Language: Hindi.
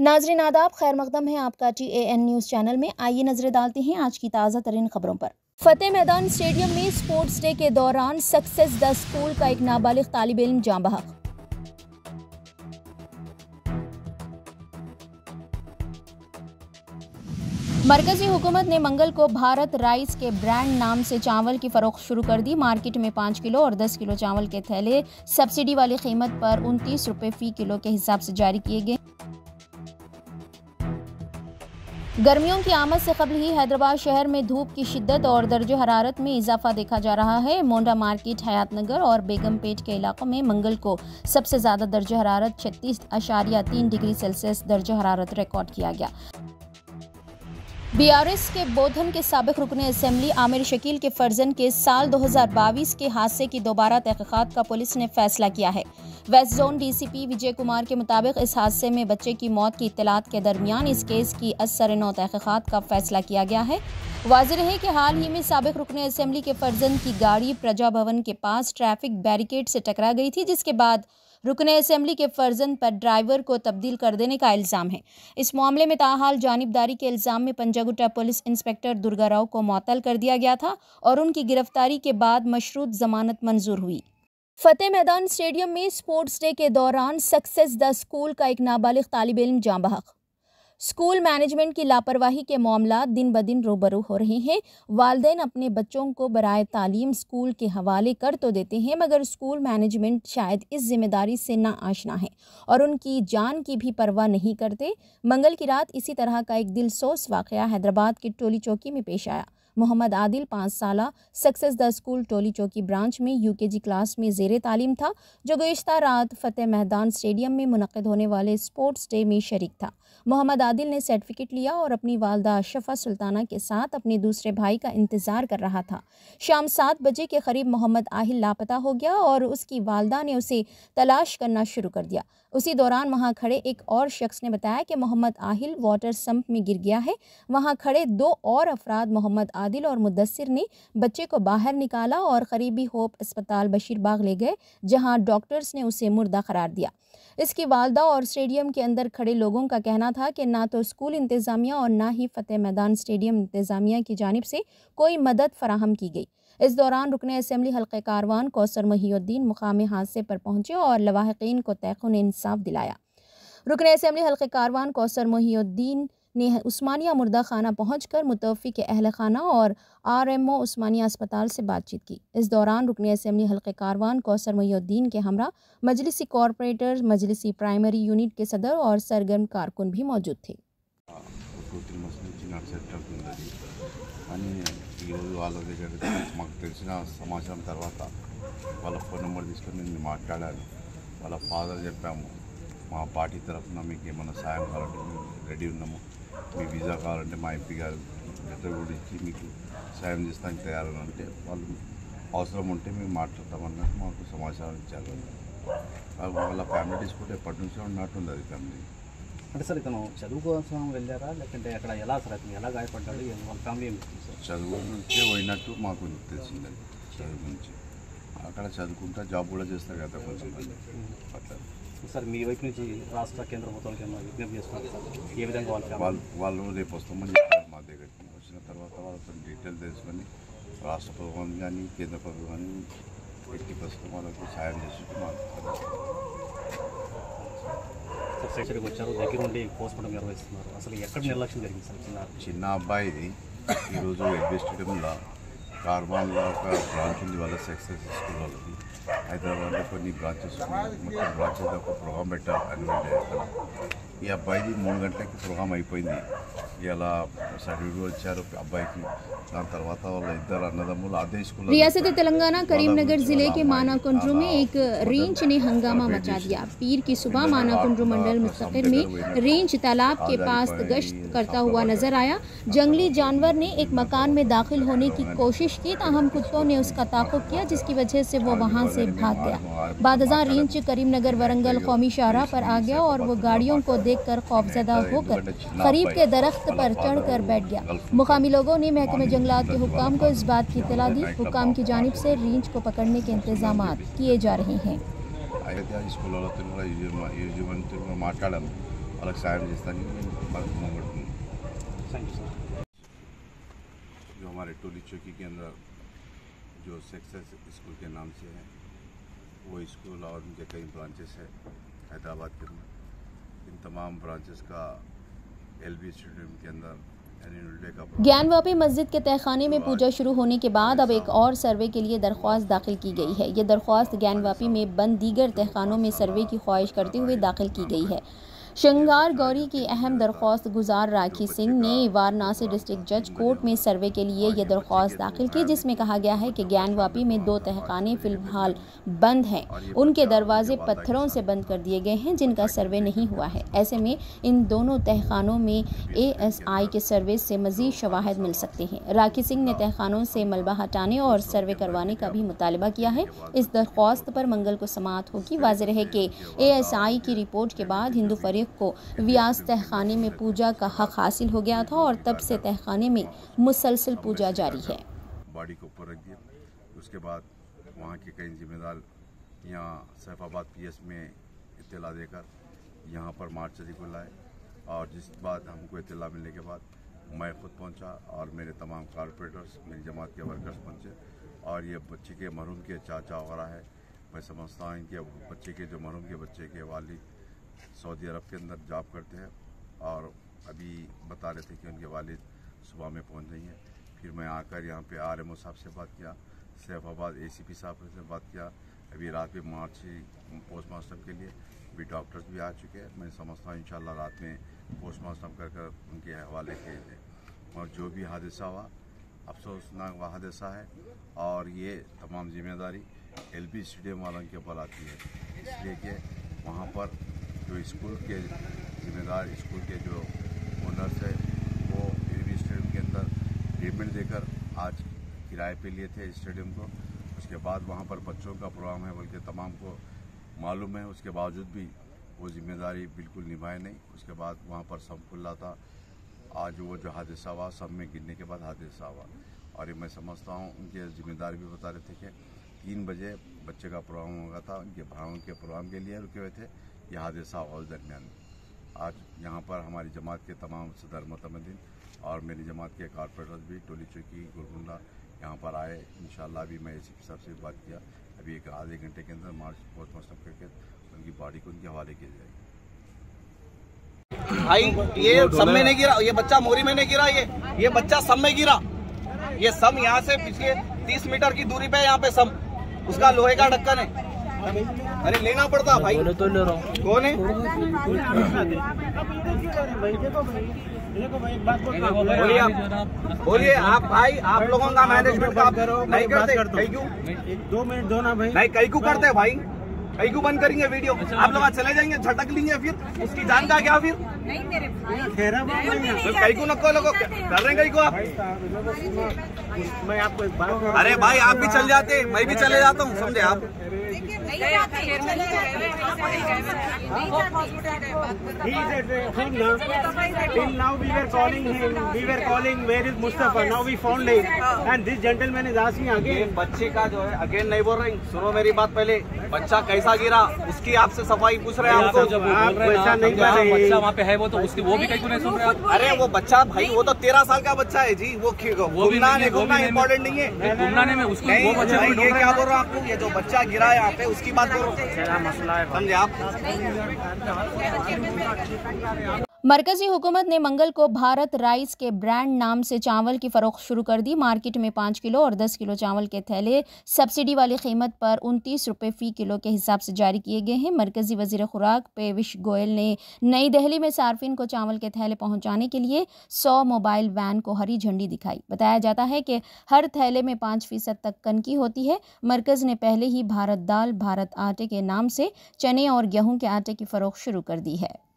नाजरीन आदाब, खैर मकदम है आपका TAN न्यूज़ चैनल में। आइए नजरें डालते हैं आज की ताज़ा तरीन खबरों पर। फतेह मैदान स्टेडियम में स्पोर्ट्स डे के दौरान सक्सेस द स्कूल का एक नाबालिग तालिब इल्म जाँ बहक। मरकजी हुकूमत ने मंगल को भारत राइस के ब्रांड नाम से चावल की फरोख्त शुरू कर दी। मार्केट में 5 किलो और 10 किलो चावल के थैले सब्सिडी वाली कीमत पर 29 रुपये फी किलो के हिसाब से जारी किए गए। गर्मियों की आमद से कबल ही हैदराबाद शहर में धूप की शिद्दत और दर्जे हरारत में इजाफा देखा जा रहा है। मोंडा मार्केट, हयात नगर और बेगमपेट के इलाकों में मंगल को सबसे ज्यादा दर्जे हरारत 36.3 डिग्री सेल्सियस दर्जे हरारत रिकॉर्ड किया गया। BRS के बोधन के साबिक रुकने असेंबली आमिर शकील के फर्जन के साल 2022 के हादसे की दोबारा तहकीकात का पुलिस ने फैसला किया है। West zone DCP Vijay Kumar के मुताबिक इस हादसे में बच्चे की मौत की इत्तलात के दरमियान इस केस की असर-ए-नौ तहकीकात का फैसला किया गया है। वाज़ेह रहे कि हाल ही में साबिक रुकने असेंबली के फर्जन की गाड़ी प्रजा भवन के पास ट्रैफिक बैरिकेड से टकरा गई थी, जिसके बाद रुकने असेंबली के फर्जन पर ड्राइवर को तब्दील कर देने का इल्ज़ाम है। इस मामले में ताहाल जानिबदारी के इल्ज़ाम में पंजागुट्टा पुलिस इंस्पेक्टर दुर्गा राव को मुअत्तल कर दिया गया था और उनकी गिरफ्तारी के बाद मशरूत जमानत मंजूर हुई। फतेह मैदान स्टेडियम में स्पोर्ट्स डे के दौरान सक्सेस द स्कूल का एक नाबालिग तालिब इल्म जाँ बहक। स्कूल मैनेजमेंट की लापरवाही के मामला दिन ब दिन रूबरू हो रहे हैं। वालिदैन अपने बच्चों को बराए तालीम स्कूल के हवाले कर तो देते हैं, मगर स्कूल मैनेजमेंट शायद इस जिम्मेदारी से ना आशना है और उनकी जान की भी परवाह नहीं करते। मंगल की रात इसी तरह का एक दिलसोज वाक़या हैदराबाद के टोली चौकी में पेश आया। मोहम्मद आदिल 5 साला सक्सेस द स्कूल टोली चौकी ब्रांच में UKG क्लास में ज़ेरे तालीम था, जो गुज़िश्ता रात फतेह मैदान स्टेडियम में मुनक़्क़िद होने वाले स्पोर्ट्स डे में शरीक था। मोहम्मद आदिल ने सर्टिफिकेट लिया और अपनी वालदा अशरफा सुल्ताना के साथ अपने दूसरे भाई का इंतज़ार कर रहा था। शाम 7 बजे के करीब मोहम्मद आहिल लापता हो गया और उसकी वालदा ने उसे तलाश करना शुरू कर दिया। उसी दौरान वहां खड़े एक और शख्स ने बताया कि मोहम्मद आहिल वाटर सम्प में गिर गया है। वहां खड़े 2 और अफराद मोहम्मद आदिल और मुद्दसिर ने बच्चे को बाहर निकाला और करीबी होप अस्पताल बशीरबाग ले गए, जहां डॉक्टर्स ने उसे मुर्दा करार दिया। इसकी वालदा और स्टेडियम के अंदर खड़े लोगों का कहना था कि ना तो स्कूल इंतज़ामिया और ना ही फतेह मैदान स्टेडियम इंतज़ामिया की जानिब से कोई मदद फराहम की गई। इस दौरान रुकने असेंबली हल्के कारवान कौसर मोहिउद्दीन मुकामी हादसे पर पहुंचे और लवाहिकीन को तहक़्क़ुन इंसाफ दिलाया। रुकने असेंबली हल्के कारवान कौसर मोहिउद्दीन ने उस्मानिया मुर्दा खाना पहुंचकर मुतवफ़्फ़ी के अहल खाना और RMO उस्मानिया अस्पताल से बातचीत की। इस दौरान रुकने असेंबली हल्के कारवान कौसर मोहिउद्दीन के हमरा मजलिसी कॉरपोरेटर, मजलिसी प्राइमरी यूनिट के सदर और सरगर्म कारकुन भी मौजूद थे। ఈరోజు వాళ్ళ దగ్గర మాకు తెలిసిన సమాచారం తర్వాత వాళ్ళ ఫోన్ నెంబర్ తీసుకొని నేను మాట్లాడాను. వాళ్ళ ఫాదర్ చెప్పాము, మా పార్టీ తరఫున మీకు ఏమైనా సాయం కావాలంటే మేము రెడీ ఉన్నాము, మీ వీసా కావాలంటే మా MP గారు లెటర్ కూడా ఇచ్చి మీకు సాయం చేస్తానికి తయారని అంటే వాళ్ళు అవసరం ఉంటే మేము మాట్లాడతామన్నట్టు మాకు సమాచారం ఇచ్చారు. వాళ్ళ ఫ్యామిలీ డిస్ప్యూట్ ఎప్పటి నుంచో ఉన్నట్టుంది. అది ఫ్యామిలీ అంటే సార్ ఇతను చదువు కోసం వెళ్ళారా, లేకుంటే అక్కడ ఎలా సార్ అతను ఎలా గాయపడ్డాడు, వాళ్ళ ఫ్యామిలీ ఏమి సార్? చదువు నుంచే పోయినట్టు మాకు తెలిసింది. చదువు నుంచి అక్కడ చదువుకుంటా జాబ్ కూడా చేస్తారు కదా కొంచెం అట్లా. సార్ మీ వైపు నుంచి రాష్ట్ర కేంద్ర ప్రభుత్వానికి ఏమైనా విజ్ఞప్తి చేస్తున్నారు సార్? ఏ విధంగా వాళ్ళు రేపు వస్తామని చెప్పారు మా దగ్గరికి. వచ్చిన తర్వాత వాళ్ళతో డీటెయిల్ తెలుసుకొని రాష్ట్ర ప్రభుత్వం కానీ కేంద్ర ప్రభుత్వం కానీ 80% వాళ్ళకు సాయం చేసి సెక్షన్కి వచ్చారు, దగ్గర ఉండి పోస్ట్మార్టం నిర్వహిస్తున్నారు. అసలు ఎక్కడ నిర్లక్ష్యం జరిగింది సార్? చిన్న అబ్బాయిది ఈరోజు ఎడ్బీ స్టేడియంలో కార్బాన్లో ఒక బ్రాంచ్ ఉంది వాళ్ళ సక్సెస్ స్కూల్ వాళ్ళది. హైదరాబాద్లో కొన్ని బ్రాంచెస్ ఉన్నాయి. మొత్తం బ్రాంచెస్ ఒక ప్రోగ్రామ్ పెట్టారు యాన్యువల్ డే. అక్కడ ఈ అబ్బాయిది 3 గంటలకి ప్రోగ్రామ్ అయిపోయింది. ఇలా సర్టిఫికేట్ వచ్చారు అబ్బాయికి. దాని తర్వాత వాళ్ళ ఇద్దరు అన్నదమ్ములు అదే స్కూల్। रियासत तेलंगाना करीमनगर जिले के मानाकुंड्रू में एक रेंज ने हंगामा मचा दिया। पीर की सुबह मानाकुंड्रू मंडल मुस्तकिर में रेंज तालाब के पास गश्त करता हुआ नजर आया। जंगली जानवर ने एक मकान में दाखिल होने की कोशिश की, ताहम कुत्तों ने उसका ताक़ुब किया, जिसकी वजह से वो वहां से भाग गया। बादज़ां रेंज करीमनगर वरंगल कौमी शाहराह पर आ गया और वो गाड़ियों को देखकर खौफजदा होकर करीब के दरख्त पर चढ़कर बैठ गया। मुकामी लोगों ने महकमे जंगलात के हुक्काम को इस बात की इत्तला दी। हुक्काम की जानिब से रेंज को पकड़ने के इंतजामात किए जा रहे हैं। వాళ్ళకి సాయం చేస్తానికి మనకు ముంగడుతుంది। Thank you sir. जो हमारे टोली चौकी के अंदर जो सक्सेस स्कूल के नाम से है वो स्कूल और उनके कई ब्रांचेस है हैदराबाद के अंदर। इन तमाम ब्रांचेस का LB स्टेडियम के अंदर एनुअल डे का ज्ञानवापी मस्जिद के तहखाने में पूजा शुरू होने के बाद अब एक और सर्वे के लिए दरख्वास्त दाखिल की गई है। ये दरख्वास्त ज्ञानवापी में बंद दीगर तहखानों में सर्वे की ख्वाहिश करते हुए दाखिल की गई है। श्रृंगार गौरी की अहम दरख्वास्त गुजार राखी सिंह ने वाराणसी डिस्ट्रिक्ट जज कोर्ट में सर्वे के लिए ये दरख्वास्त दाखिल की, जिसमें कहा गया है कि ज्ञानवापी में 2 तहखाने फिलहाल बंद हैं। उनके दरवाजे पत्थरों से बंद कर दिए गए हैं जिनका सर्वे नहीं हुआ है। ऐसे में इन दोनों तहखानों में ASI के सर्वे से मजीद शवाहिद मिल सकते हैं। राखी सिंह ने तहखानों से मलबा हटाने और सर्वे करवाने का भी मुतालबा किया है। इस दरख्वास्त पर मंगल को समाअत होगी। वाज़ेह रहे कि ASI की रिपोर्ट के बाद हिंदू फरीक को व्यास तहखाने में पूजा का हक हासिल हो गया था और तब से तहखाने में मुसलसल पूजा जारी है। बॉडी को ऊपर रख दिया। उसके बाद वहाँ के कई जिम्मेदार यहाँ सैफाबाद PS में इत्तला देकर यहाँ पर मार्चरी को लाए और जिस बात हमको इत्तला मिलने के बाद मैं खुद पहुँचा और मेरे तमाम कारपोरेटर्स मेरी जमात के वर्कर्स पहुँचे और ये बच्चे के मरहूम के चाचा वगैरह है। मैं समझता हूँ कि बच्चे के जो मरहूम के बच्चे के वालिद सऊदी अरब के अंदर जॉब करते हैं और अभी बता रहे थे कि उनके वालिद सुबह में पहुंच गई हैं। फिर मैं आकर यहाँ पे RMO साहब से बात किया, सैफाबाद ACP साहब से बात किया। अभी रात में मार्ची पोस्टमास्टम के लिए भी डॉक्टर्स भी आ चुके हैं। मैं समझता हूँ इंशाल्लाह रात में पोस्टमास्टम कर उनके हवाले किए थे। और जो भी हादसा हुआ अफसोसनाक वह हादसा है और ये तमाम जिम्मेदारी LB स्टेडियम वालों के ऊपर आती है, इसलिए कि वहाँ पर जो स्कूल के जिम्मेदार स्कूल के जो ओनर्स है वो LB स्टेडियम के अंदर पेमेंट देकर आज किराए पे लिए थे स्टेडियम को। उसके बाद वहाँ पर बच्चों का प्रोग्राम है बल्कि तमाम को मालूम है, उसके बावजूद भी वो जिम्मेदारी बिल्कुल निभाए नहीं। उसके बाद वहाँ पर सब खुला था। आज वो जो हादसा हुआ सब में गिरने के बाद हादसा हुआ और ये मैं समझता हूँ उनके जिम्मेदार भी बता रहे थे कि 3 बजे बच्चे का प्रोग्राम होगा था, उनके भाइयों के प्रोग्राम के लिए रुके हुए थे। यह हादसा हुआ उस दरमियान। आज यहाँ पर हमारी जमात के तमाम सदर मुतमद्दीन और मेरी जमात के कारपोरेटर्स भी टोली चौकी गोलकुंडा यहाँ पर आए। इंशाल्लाह भी मैं ACP साहब से बात किया, अभी एक आधे घंटे के अंदर मार्च पोस्टमास्टम करके उनकी बॉडी को उनके हवाले किया जाएगी। भाई ये सब में नहीं गिरा, ये बच्चा मोरी में नहीं गिरा, ये बच्चा सब में गिरा। ये सब यहाँ से पिछले 30 मीटर की दूरी पे यहाँ पे सब उसका लोहे का ढक्कन है। अरे लेना पड़ता भाई। तो ले रहा हूँ। कौन है? बोलिए आप भाई, आप लोगों का मैनेजमेंट का नहीं करते क्यों? 2 मिनट दो ना भाई। नहीं कई क्यों करते हैं भाई? कई क्यों बंद करेंगे वीडियो? आप लोग चले जाएंगे, झटक लेंगे, फिर उसकी जान का क्या? फिर नहीं मेरे भाई कई को नको लोगों कर रहे हैं कई को आप। मैं आपको एक बात, अरे भाई आप भी चल जाते, मैं भी चले जाता हूँ, समझे आप? Till now we were calling him, we were calling where is Mustafa, now we found him and this gentleman is asking again। बच्चे का जो है अगेन नहीं बोल रहे, सुनो मेरी बात पहले। बच्चा कैसा गिरा उसकी आपसे सफाई पूछ रहे हैं हमको। आप वैसा नहीं कर रहे। बच्चा वहाँ पे है वो तो उसकी वो भी कहीं नहीं सुन रहे आप। अरे वो बच्चा भाई वो तो 13 साल का बच्चा है जी। वो घूमना इम्पोर्टेंट नहीं है। घूमने में उसको नहीं, वो बच्चे भाई, को ये क्या बोल रहा हूँ आपको, ये जो बच्चा गिरा है यहाँ पे उसकी बात बोल रहा हूँ, मसला है समझे आप? मरकजी हुकूमत ने मंगल को भारत राइस के ब्रांड नाम से चावल की फरोख्त शुरू कर दी। मार्केट में 5 किलो और 10 किलो चावल के थैले सब्सिडी वाली कीमत पर 29 रुपये फ़ी किलो के हिसाब से जारी किए गए हैं। मरकजी वजीर खुराक पीयूष गोयल ने नई दिल्ली में सार्फिन को चावल के थैले पहुंचाने के लिए 100 मोबाइल वैन को हरी झंडी दिखाई। बताया जाता है कि हर थैले में 5% तक कनकी होती है। मरकज़ ने पहले ही भारत दाल, भारत आटे के नाम से चने और गेहूँ के आटे की फरोख्त शुरू कर दी है।